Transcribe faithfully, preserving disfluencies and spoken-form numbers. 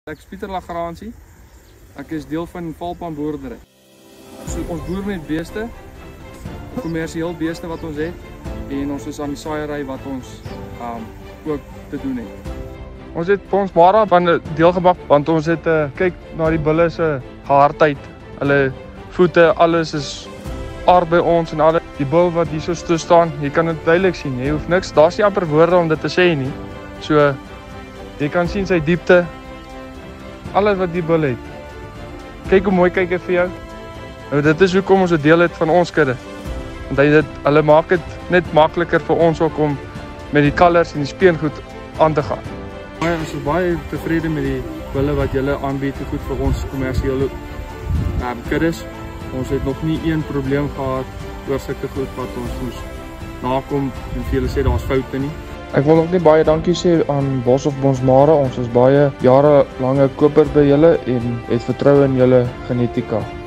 Ek is Pieter Lagransie. Ek is deel van Valpan boerdery. So, ons boer met beeste, kommersieel beeste wat ons het, en ons is aan die saaiery wat ons um, ook te doen het. Ons het Bonsmara van deel gemaak, want ons het uh, kyk na die bulle se gehardheid, hulle voete, alles is aard by ons en alles. Die bul wat hier so staan, jy kan dit duidelik sien, jy hoef niks, daar's nie amper woorde om dit te sê nie. So, jy kan sien sy diepte, alles wat die bul het. Kyk hoe mooi kyk hy vir jou. Nou, dit is hoekom ons 'n deel het van ons kudde. Want hy dit, hulle maak dit net makliker vir ons ook om met die kalvers en die speengoed aan te gaan. Ons is baie tevrede met die bulle wat julle aanbied goed vir ons kommersiële uh, kuddes. Ons het nog nie een probleem gehad oor sulke goed wat ons moes nakom en vir julle sê daar's foute nie. Ek wil ook nie baie dankie sê aan Bos of Bonsmara. Ons is baie jare lange koper by julle en het vertroue in julle genetika.